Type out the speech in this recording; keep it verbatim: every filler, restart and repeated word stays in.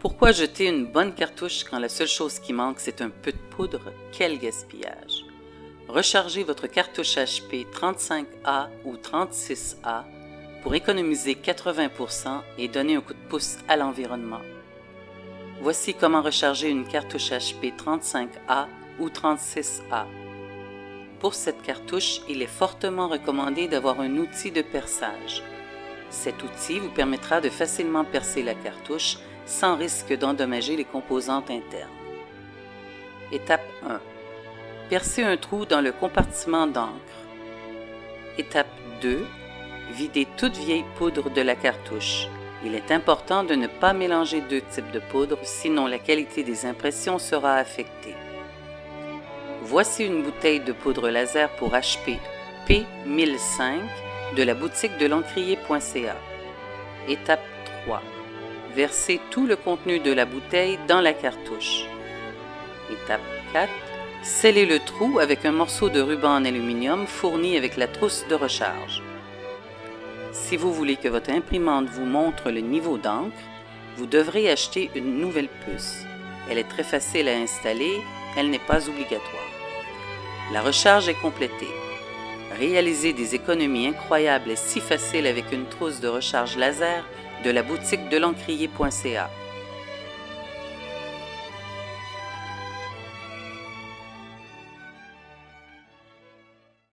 Pourquoi jeter une bonne cartouche quand la seule chose qui manque c'est un peu de poudre? Quel gaspillage! Rechargez votre cartouche H P trente-cinq A ou trente-six A pour économiser quatre-vingts pour cent et donner un coup de pouce à l'environnement. Voici comment recharger une cartouche H P trente-cinq A ou trente-six A. Pour cette cartouche, il est fortement recommandé d'avoir un outil de perçage. Cet outil vous permettra de facilement percer la cartouche sans risque d'endommager les composantes internes. Étape un. Percez un trou dans le compartiment d'encre. Étape deux. Videz toute vieille poudre de la cartouche. Il est important de ne pas mélanger deux types de poudre, sinon la qualité des impressions sera affectée. Voici une bouteille de poudre laser pour H P P mille cinq de la boutique de l'encrier point C A. Étape trois. Versez tout le contenu de la bouteille dans la cartouche. Étape quatre. Scellez le trou avec un morceau de ruban en aluminium fourni avec la trousse de recharge. Si vous voulez que votre imprimante vous montre le niveau d'encre, vous devrez acheter une nouvelle puce. Elle est très facile à installer, elle n'est pas obligatoire. La recharge est complétée. Réaliser des économies incroyables est si facile avec une trousse de recharge laser de la boutique de l'encrier point C A.